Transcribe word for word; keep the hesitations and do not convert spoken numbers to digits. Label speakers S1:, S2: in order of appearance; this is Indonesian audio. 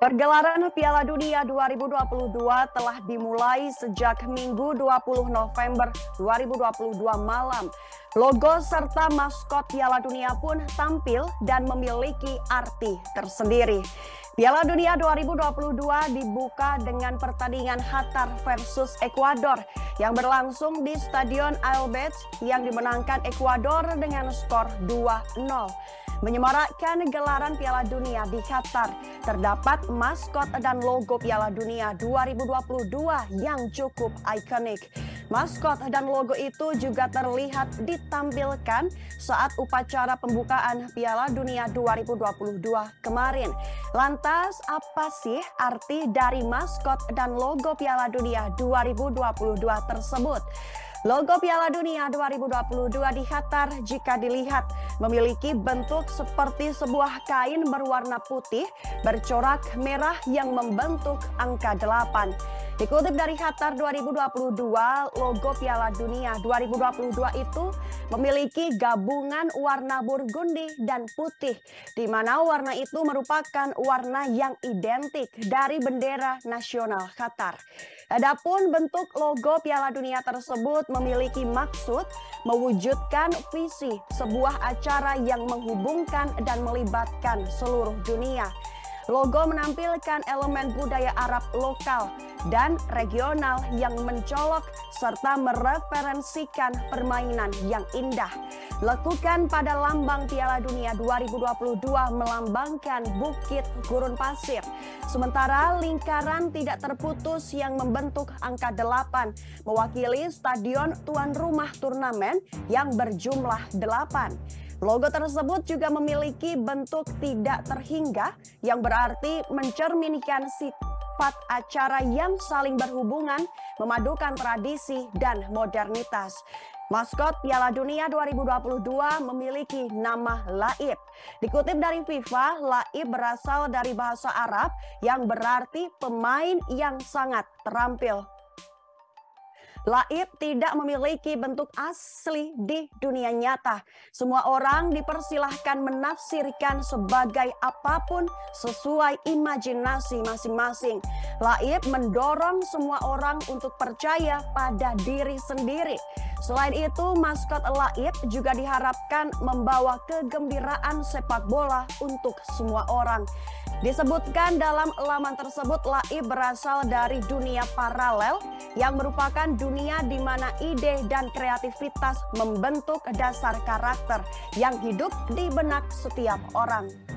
S1: Pergelaran Piala Dunia dua ribu dua puluh dua telah dimulai sejak Minggu dua puluh November dua ribu dua puluh dua malam. Logo serta maskot Piala Dunia pun tampil dan memiliki arti tersendiri. Piala Dunia dua ribu dua puluh dua dibuka dengan pertandingan Qatar versus Ekuador yang berlangsung di Stadion Al-Bayt yang dimenangkan Ekuador dengan skor dua nol. Menyemarakkan gelaran Piala Dunia di Qatar, terdapat maskot dan logo Piala Dunia dua ribu dua puluh dua yang cukup ikonik. Maskot dan logo itu juga terlihat ditampilkan saat upacara pembukaan Piala Dunia dua ribu dua puluh dua kemarin. Lantas, apa sih arti dari maskot dan logo Piala Dunia dua ribu dua puluh dua tersebut? Logo Piala Dunia dua ribu dua puluh dua di Qatar jika dilihat memiliki bentuk seperti sebuah kain berwarna putih bercorak merah yang membentuk angka delapan. Dikutip dari Qatar dua ribu dua puluh dua, logo Piala Dunia dua ribu dua puluh dua itu memiliki gabungan warna burgundi dan putih, di mana warna itu merupakan warna yang identik dari bendera nasional Qatar. Adapun bentuk logo Piala Dunia tersebut memiliki maksud mewujudkan visi sebuah acara yang menghubungkan dan melibatkan seluruh dunia. Logo menampilkan elemen budaya Arab lokal dan regional yang mencolok serta mereferensikan permainan yang indah. Lekukan pada lambang Piala Dunia dua ribu dua puluh dua melambangkan bukit gurun pasir. Sementara lingkaran tidak terputus yang membentuk angka delapan mewakili stadion tuan rumah turnamen yang berjumlah delapan. Logo tersebut juga memiliki bentuk tidak terhingga yang berarti mencerminkan sifat acara yang saling berhubungan, memadukan tradisi dan modernitas. Maskot Piala Dunia dua ribu dua puluh dua memiliki nama Laib. Dikutip dari FIFA, Laib berasal dari bahasa Arab yang berarti pemain yang sangat terampil. Laib tidak memiliki bentuk asli di dunia nyata. Semua orang dipersilahkan menafsirkan sebagai apapun sesuai imajinasi masing-masing. Laib mendorong semua orang untuk percaya pada diri sendiri. Selain itu, maskot Laib juga diharapkan membawa kegembiraan sepak bola untuk semua orang. Disebutkan dalam laman tersebut, Laib berasal dari dunia paralel yang merupakan dunia di mana ide dan kreativitas membentuk dasar karakter yang hidup di benak setiap orang.